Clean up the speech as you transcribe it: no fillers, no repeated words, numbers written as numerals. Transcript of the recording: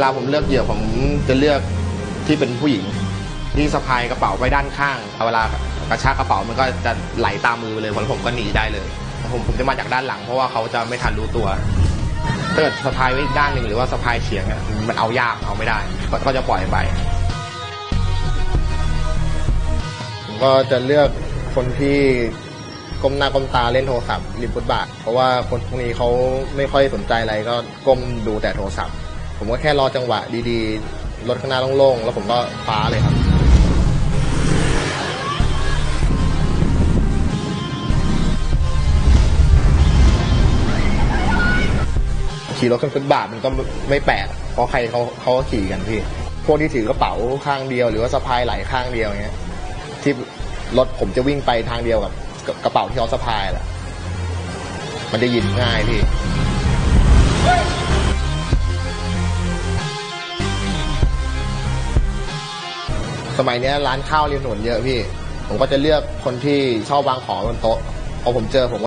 ลาผมเลือกเหยื่อผมจะเลือกที่เป็นผู้หญิงที่สะพายกระเป๋าไปด้านข้างเวลากระชากกระเป๋ามันก็จะไหลตามมือเลยผมก็หนีได้เลยผมจะมาจากด้านหลังเพราะว่าเขาจะไม่ทันรู้ตัวถ้าเกิดสะพายไว้อีกด้านหนึ่งหรือว่าสะพายเฉียงมันเอายากเอาไม่ได้ก็จะปล่อยไปผมก็จะเลือกคนที่ก้มหน้าก้มตาเล่นโทรศัพท์ริมฟุตบาทเพราะว่าคนพวกนี้เขาไม่ค่อยสนใจอะไรก็ก้มดูแต่โทรศัพท์ผมก็แค่รอจังหวะดีๆรถข้างหน้าโล่งๆแล้วผมก็คว้าเลยครับขี่รถขึ้นฟุตบาทมันก็ไม่แปลกเพราะใครเขาก็ขี่กันพี่พวกที่ถือกระเป๋าข้างเดียวหรือว่าสะพายไหลข้างเดียวเงี้ยที่รถผมจะวิ่งไปทางเดียวกับกระเป๋าที่เขาสะพายแหละมันจะหยิบง่ายพี่สมัยนี้ร้านข้าวริมถนนเยอะพี่ผมก็จะเลือกคนที่ชอบวางของบนโต๊ะพอผมเจอผม